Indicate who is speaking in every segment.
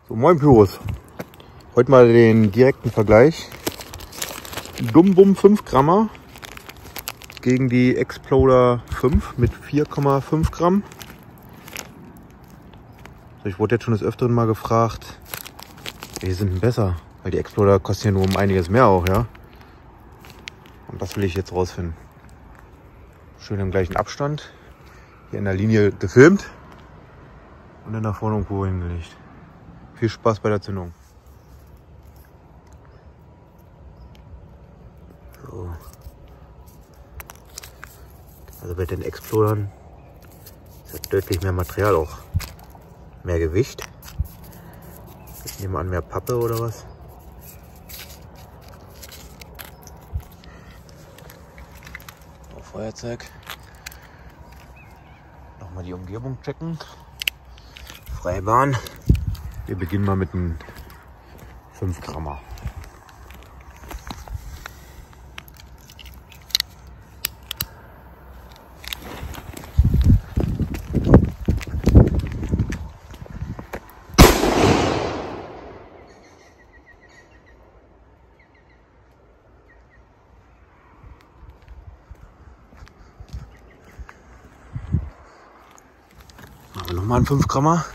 Speaker 1: So, moin Pyros. Heute mal den direkten Vergleich. Dumbum 5 Grammer gegen die Exploder 5 mit 4,5 Gramm. So, ich wurde jetzt schon des Öfteren mal gefragt, welche sind denn besser? Weil die Exploder kosten ja nur um einiges mehr auch, ja. Und das will ich jetzt rausfinden. Schön im gleichen Abstand. Hier in der Linie gefilmt. Und dann nach vorne irgendwo hingelegt. Viel Spaß bei der Zündung. So. Also bei den Explodern ist ja deutlich mehr Material, auch mehr Gewicht. Ich nehme an, mehr Pappe oder was. Auch Feuerzeug. Nochmal die Umgebung checken. Freibahn. Wir beginnen mal mit einem 5 Grammer. Machen wir nochmal einen 5 Grammer.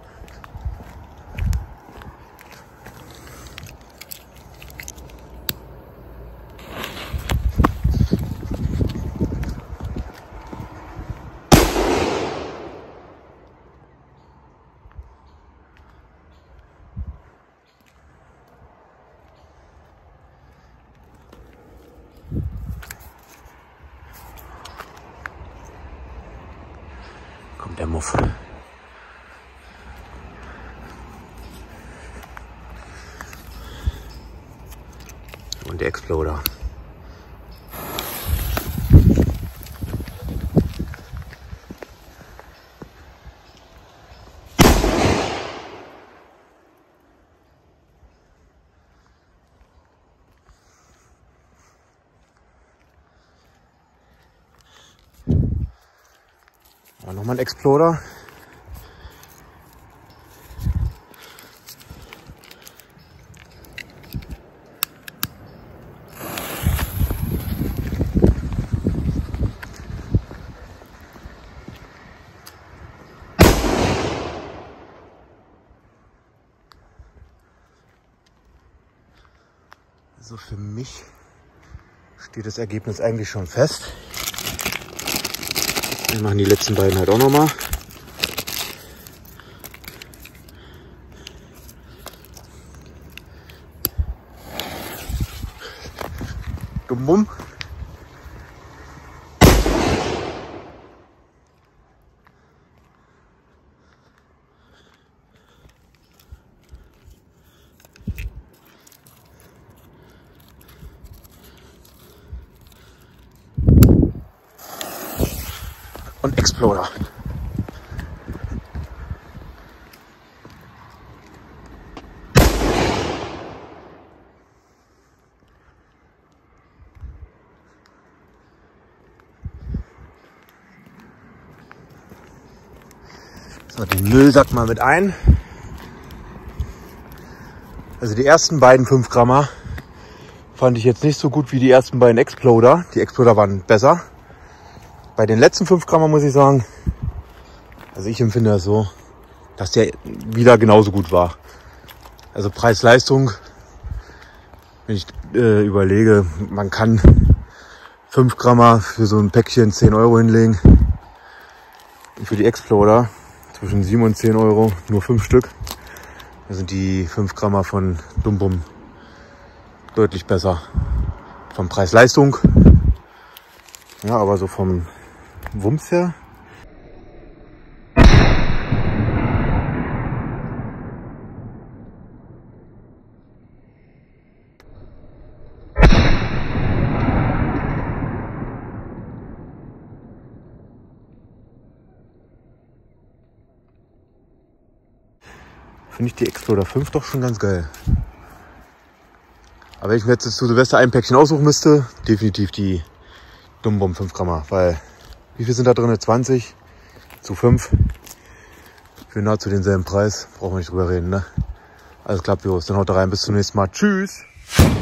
Speaker 1: Kommt der Muff. Und der Exploder. Nochmal ein Exploder. Also für mich steht das Ergebnis eigentlich schon fest. Wir machen die letzten beiden halt auch nochmal. Dumbum. Und Exploder. So, den Müllsack mal mit ein. Also die ersten beiden 5 Grammer fand ich jetzt nicht so gut wie die ersten beiden Exploder. Die Exploder waren besser. Bei den letzten 5 Grammer muss ich sagen, also ich empfinde das so, dass der wieder genauso gut war. Also Preis-Leistung, wenn ich überlege, man kann 5 Grammer für so ein Päckchen 10 Euro hinlegen. Und für die Exploder zwischen 7 und 10 Euro, nur 5 Stück. Da sind die 5 Grammer von Dumbum deutlich besser. Von Preis-Leistung. Ja, aber so vom Wumms her. Finde ich die Exploder 5 doch schon ganz geil. Aber wenn ich mir jetzt zu Silvester ein Päckchen aussuchen müsste, definitiv die Dumbum 5 Grammer, weil wie viel sind da drin? 20 zu 5. Für nahezu denselben Preis. Brauchen wir nicht drüber reden, ne? Alles klar, Virus. Dann haut rein. Bis zum nächsten Mal. Tschüss.